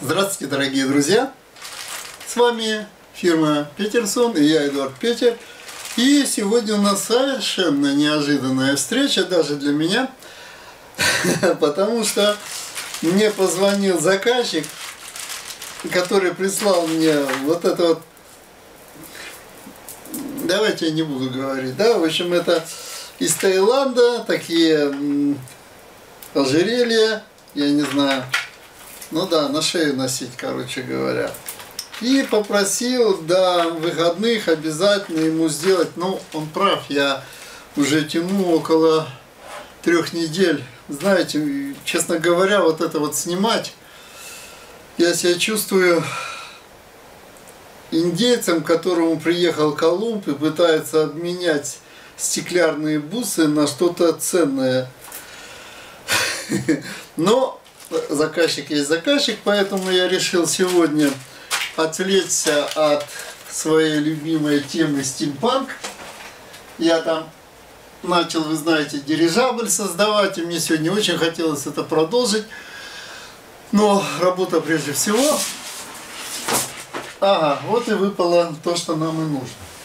Здравствуйте, дорогие друзья! С вами фирма Петерсон и я, Эдуард Петер. И сегодня у нас совершенно неожиданная встреча, даже для меня, потому что мне позвонил заказчик, который прислал мне вот это вот, давайте я не буду говорить, да, в общем, это из Таиланда, такие ожерелья, я не знаю, ну да, на шею носить, короче говоря. И попросил до выходных обязательно ему сделать, ну, он прав, я уже тяну около 3 недель. Знаете, честно говоря, вот это вот снимать, я себя чувствую индейцем, к которому приехал Колумб и пытается обменять стеклярные бусы на что-то ценное. Но заказчик есть заказчик, поэтому я решил сегодня отвлечься от своей любимой темы стимпанк. Я там начал, вы знаете, дирижабль создавать, и мне сегодня очень хотелось это продолжить. Но работа прежде всего. Ага, вот и выпало то, что нам и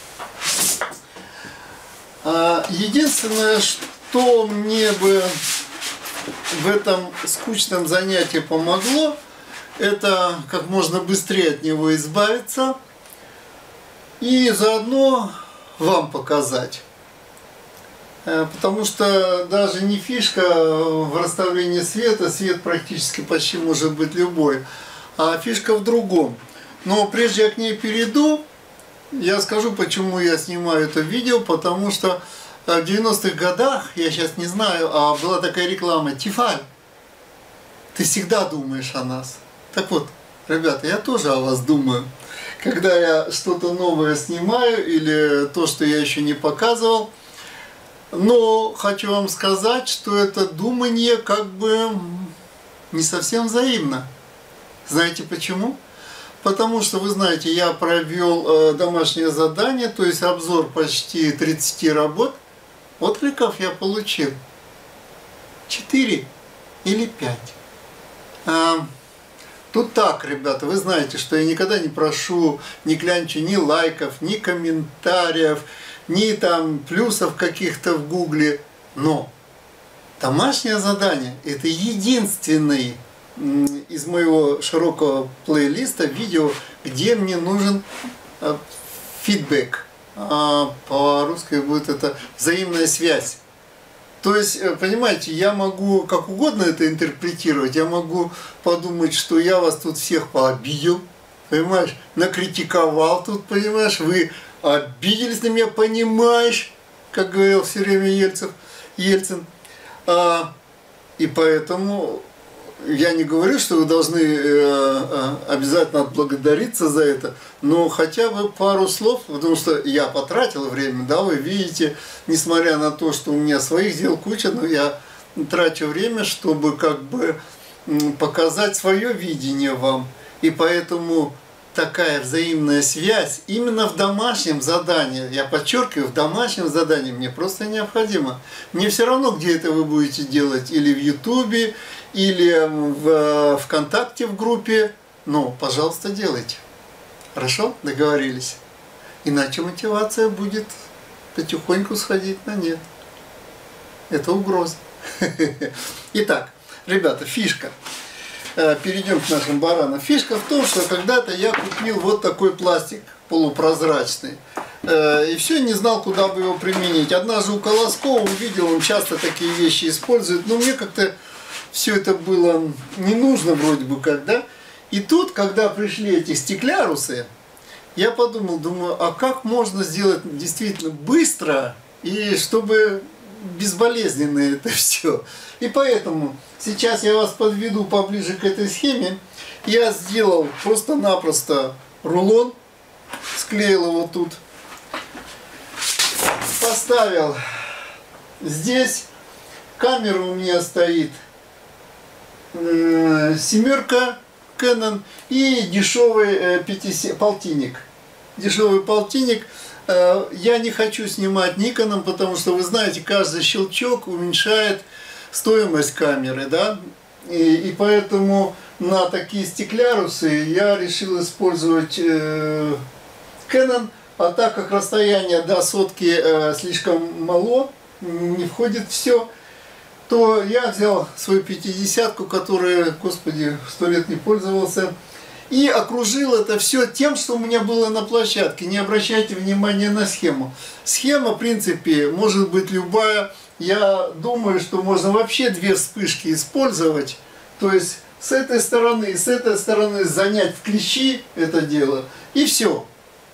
нужно. Единственное, что мне бы в этом скучном занятии помогло, это как можно быстрее от него избавиться и заодно вам показать. Потому что даже не фишка в расставлении света, свет практически почти может быть любой, а фишка в другом. Но прежде я к ней перейду, я скажу, почему я снимаю это видео, потому что в 90-х годах, я сейчас не знаю, была такая реклама: Тифаль, ты всегда думаешь о нас. Так вот, ребята, я тоже о вас думаю. Когда я что-то новое снимаю или то, что я еще не показывал. Но хочу вам сказать, что это думание как бы не совсем взаимно. Знаете почему? Потому что, вы знаете, я провел домашнее задание, то есть обзор почти 30 работ. Откликов я получил 4 или 5. Тут так, ребята, вы знаете, что я никогда не прошу, не клянчу ни лайков, ни комментариев, ни там плюсов каких-то в гугле. Но домашнее задание – это единственный из моего широкого плейлиста видео, где мне нужен фидбэк. По-русски будет это взаимная связь. То есть, понимаете, я могу как угодно это интерпретировать, я могу подумать, что я вас тут всех пообидел, понимаешь, накритиковал тут, понимаешь, вы обиделись на меня, понимаешь, как говорил все время Ельцин. И поэтому я не говорю, что вы должны обязательно отблагодариться за это, но хотя бы пару слов, потому что я потратил время, да, вы видите, несмотря на то, что у меня своих дел куча, но я трачу время, чтобы как бы показать свое видение вам. И поэтому такая взаимная связь именно в домашнем задании, я подчеркиваю, в домашнем задании мне просто необходимо. Мне все равно, где это вы будете делать, или в Ютубе, или в ВКонтакте в группе, но, пожалуйста, делайте. Хорошо? Договорились? Иначе мотивация будет потихоньку сходить на нет. Это угроза. Итак, ребята, фишка. Перейдем к нашим баранам. Фишка в том, что когда-то я купил вот такой пластик полупрозрачный. И все, не знал, куда бы его применить. Однажды у Колоскова увидел, он часто такие вещи использует, но мне как-то все это было не нужно вроде бы как, да? И тут, когда пришли эти стеклярусы, я подумал, думаю, а как можно сделать действительно быстро и чтобы безболезненно это все. И поэтому сейчас я вас подведу поближе к этой схеме. Я сделал просто-напросто рулон, склеил его тут, поставил здесь, камера у меня стоит 7-ка Canon и дешевый полтинник. Дешевый полтинник. Я не хочу снимать Никоном, потому что, вы знаете, каждый щелчок уменьшает стоимость камеры, да, и поэтому на такие стеклярусы я решил использовать Canon, а так как расстояние до сотки слишком мало, не входит все, то я взял свою 50-ку, которой, господи, 100 лет не пользовался, и окружил это все тем, что у меня было на площадке. Не обращайте внимания на схему. Схема, в принципе, может быть любая. Я думаю, что можно вообще две вспышки использовать. То есть с этой стороны и с этой стороны занять в клещи это дело. И все.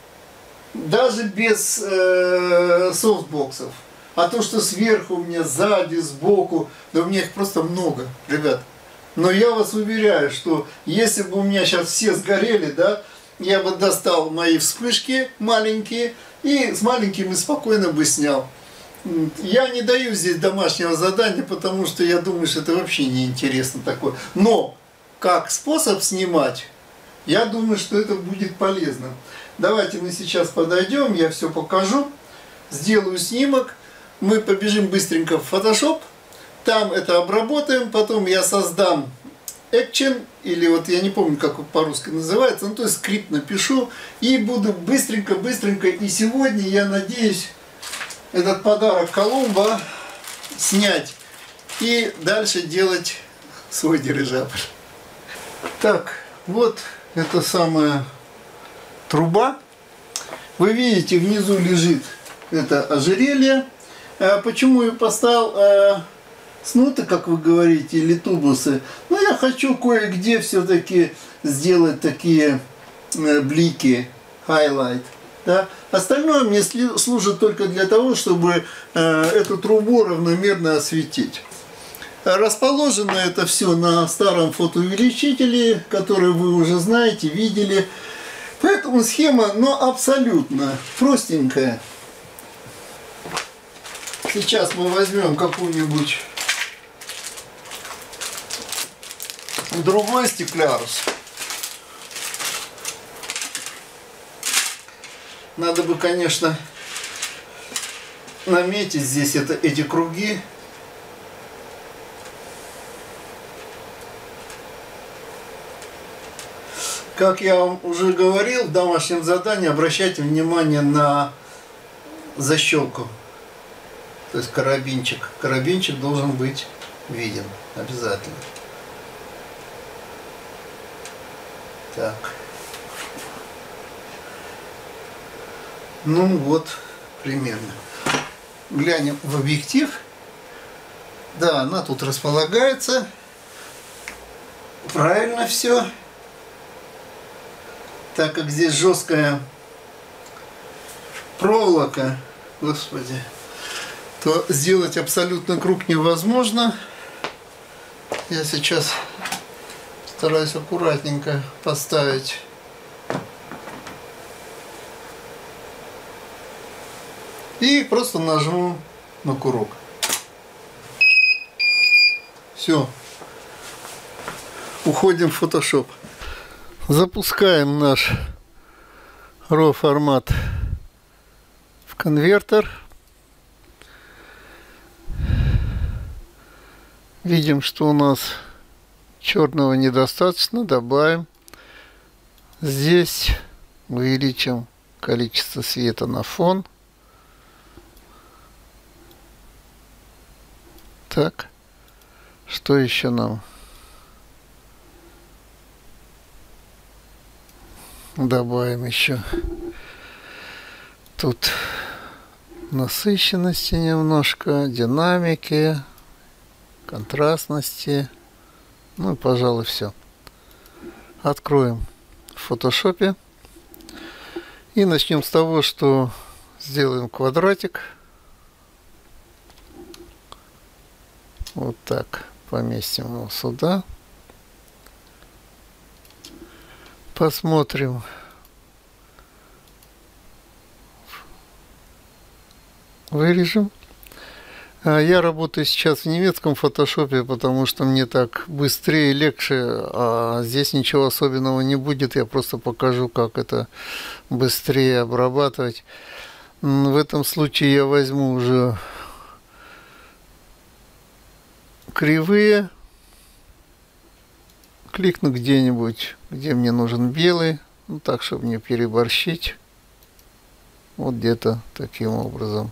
Даже без софтбоксов. А то, что сверху у меня, сзади, сбоку, да у меня их просто много, ребят. Но я вас уверяю, что если бы у меня сейчас все сгорели, да, я бы достал мои вспышки маленькие и с маленькими спокойно бы снял. Я не даю здесь домашнего задания, потому что я думаю, что это вообще не интересно такое. Но как способ снимать, я думаю, что это будет полезно. Давайте мы сейчас подойдем, я все покажу, сделаю снимок, мы побежим быстренько в Photoshop. Там это обработаем, потом я создам Action, или вот я не помню, как по-русски называется, ну то есть скрипт напишу, и буду быстренько, и сегодня, я надеюсь, этот подарок Колумба снять и дальше делать свой дирижабль. Так, вот эта самая труба. Вы видите, внизу лежит это ожерелье. Почему я поставил снуты, как вы говорите, или тубусы? Ну, я хочу кое-где все-таки сделать такие блики, highlight. Да? Остальное мне служит только для того, чтобы эту трубу равномерно осветить. Расположено это все на старом фотоувеличителе, который вы уже знаете, видели. Поэтому схема, но абсолютно простенькая. Сейчас мы возьмем какую-нибудь другой стеклярус. Надо бы, конечно, наметить здесь эти круги. Как я вам уже говорил в домашнем задании, обращайте внимание на защелку. То есть карабинчик. Карабинчик должен быть виден обязательно. Так. Ну вот, примерно. Глянем в объектив. Да, она тут располагается. Правильно все. Так как здесь жесткая проволока, господи, то сделать абсолютно круг невозможно. Я сейчас стараюсь аккуратненько поставить. И просто нажму на курок. Все. Уходим в Photoshop. Запускаем наш RAW формат в конвертер. Видим, что у нас черного недостаточно. Добавим. Здесь увеличим количество света на фон. Так. Что еще нам? Добавим еще тут насыщенности немножко, динамики, контрастности. Ну и, пожалуй, все. Откроем в фотошопе и начнем с того, что сделаем квадратик. Вот так поместим его сюда. Посмотрим. Вырежем. Я работаю сейчас в немецком фотошопе, потому что мне так быстрее и легче, а здесь ничего особенного не будет. Я просто покажу, как это быстрее обрабатывать. В этом случае я возьму уже кликну где-нибудь, где мне нужен белый, ну так, чтобы не переборщить. Вот где-то таким образом.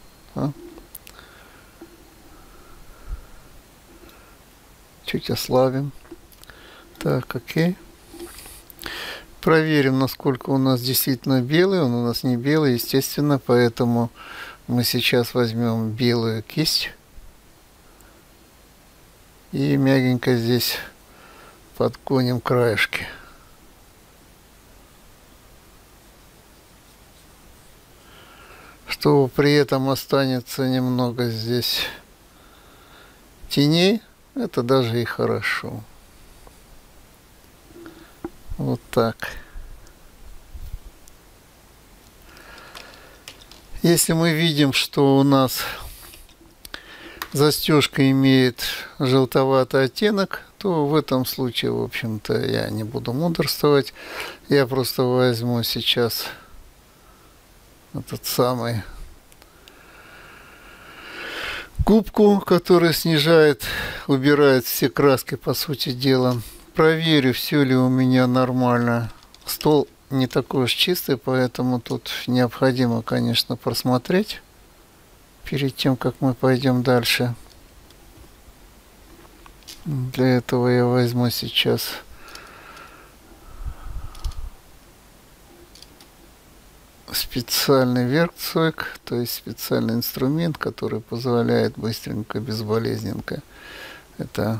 Чуть ослабим. Так, окей. Проверим, насколько у нас действительно белый. Он у нас не белый, естественно, поэтому мы сейчас возьмем белую кисть и мягенько здесь подгоним краешки. Что при этом останется немного здесь теней, это даже и хорошо. Вот так. Если мы видим, что у нас застежка имеет желтоватый оттенок, то в этом случае, в общем-то, я не буду мудрствовать. Я просто возьму сейчас этот самый губку, которая снижает, убирает все краски, по сути дела. Проверю, все ли у меня нормально. Стол не такой уж чистый, поэтому тут необходимо, конечно, просмотреть перед тем, как мы пойдем дальше. Для этого я возьму сейчас специальный werkzeug, то есть специальный инструмент, который позволяет быстренько, безболезненненько это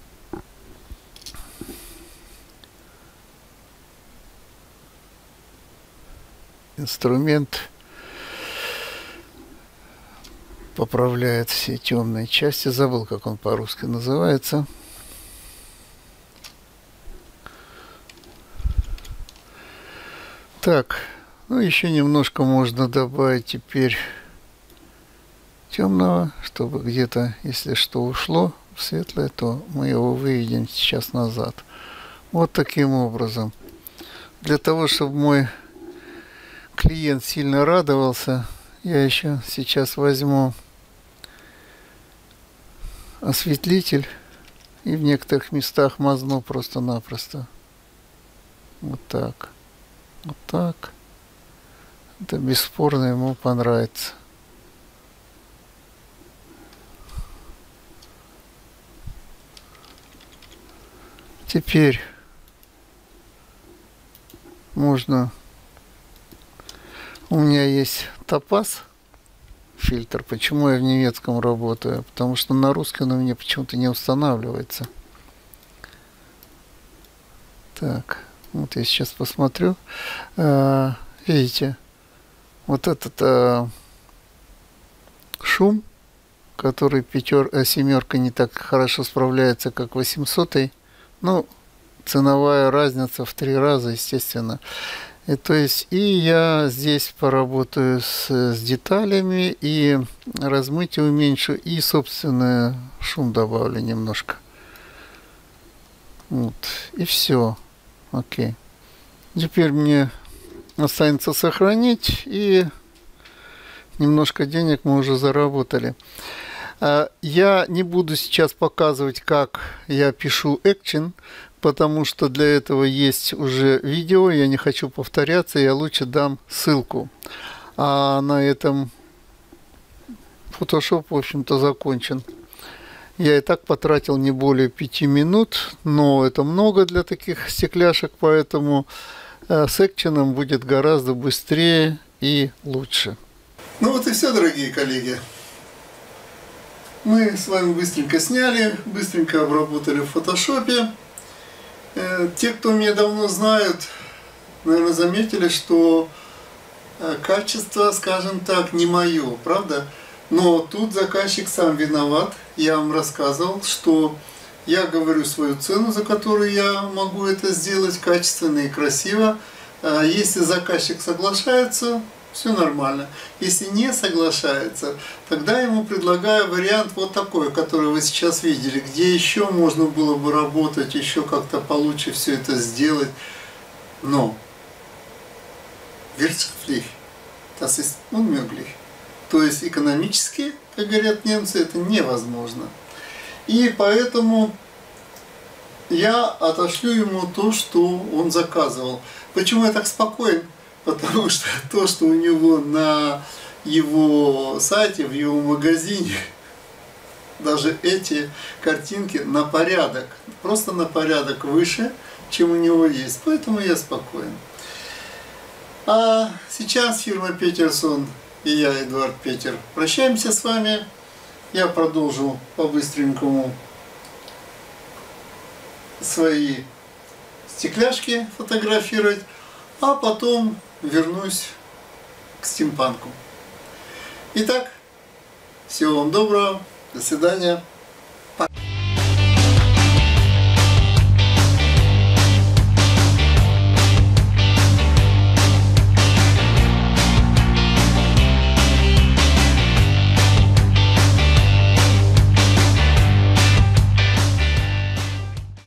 инструмент поправляет все темные части. Забыл, как он по-русски называется. Так, ну еще немножко можно добавить теперь темного, чтобы где-то, если что ушло в светлое, то мы его выведем сейчас назад. Вот таким образом. Для того, чтобы мой клиент сильно радовался, я еще сейчас возьму осветлитель и в некоторых местах мазну просто-напросто. Вот так. Вот так. Это бесспорно ему понравится. Теперь можно... У меня есть топаз фильтр. Почему я в немецком работаю? Потому что на русском он у меня почему-то не устанавливается. Так, вот я сейчас посмотрю. Видите, вот этот шум, который семерка не так хорошо справляется, как 800-й. Ну, ценовая разница в 3 раза, естественно. И, то есть, и я здесь поработаю с деталями, и размытие уменьшу, и, собственно, шум добавлю немножко. Вот, и все. Окей. Теперь мне останется сохранить, и немножко денег мы уже заработали. Я не буду сейчас показывать, как я пишу Action, потому что для этого есть уже видео, я не хочу повторяться, я лучше дам ссылку. А на этом Photoshop, в общем-то, закончен. Я и так потратил не более 5 минут, но это много для таких стекляшек, поэтому с Action будет гораздо быстрее и лучше. Ну вот и все, дорогие коллеги. Мы с вами быстренько сняли, быстренько обработали в фотошопе. Те, кто меня давно знают, наверное, заметили, что качество, скажем так, не мое, правда? Но тут заказчик сам виноват. Я вам рассказывал, что я говорю свою цену, за которую я могу это сделать качественно и красиво. Если заказчик соглашается, все нормально. Если не соглашается, тогда ему предлагаю вариант вот такой, который вы сейчас видели, где еще можно было бы работать, еще как-то получше все это сделать. Но wirtschaftlich, das ist unmöglich. То есть экономически, как говорят немцы, это невозможно. И поэтому я отошлю ему то, что он заказывал. Почему я так спокоен? Потому что то, что у него на его сайте, в его магазине, даже эти картинки на порядок, просто на порядок выше, чем у него есть. Поэтому я спокоен. А сейчас фирма Peterson и я, Эдуард Петер, прощаемся с вами. Я продолжу по-быстренькому свои стекляшки фотографировать, а потом вернусь к стимпанку. Итак, всего вам доброго, до свидания.